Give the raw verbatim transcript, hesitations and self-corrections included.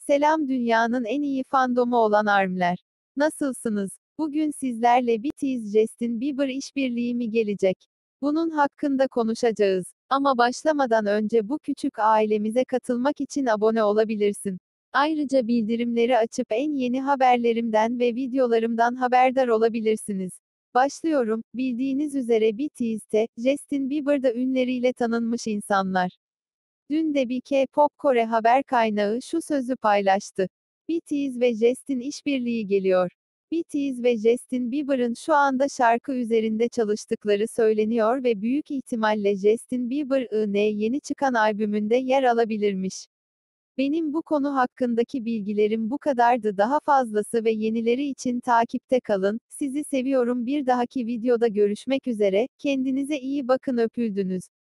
Selam dünyanın en iyi fandomu olan ARMY'ler. Nasılsınız? Bugün sizlerle B T S Justin Bieber işbirliği mi gelecek? Bunun hakkında konuşacağız. Ama başlamadan önce bu küçük ailemize katılmak için abone olabilirsin. Ayrıca bildirimleri açıp en yeni haberlerimden ve videolarımdan haberdar olabilirsiniz. Başlıyorum. Bildiğiniz üzere B T S'te, Justin Bieber'da ünleriyle tanınmış insanlar. Dün de bir K-pop Kore haber kaynağı şu sözü paylaştı. B T S ve Justin işbirliği geliyor. B T S ve Justin Bieber'ın şu anda şarkı üzerinde çalıştıkları söyleniyor ve büyük ihtimalle Justin Bieber'ın yeni çıkan albümünde yer alabilirmiş. Benim bu konu hakkındaki bilgilerim bu kadardı. Daha fazlası ve yenileri için takipte kalın. Sizi seviyorum. Bir dahaki videoda görüşmek üzere. Kendinize iyi bakın. Öpüldünüz.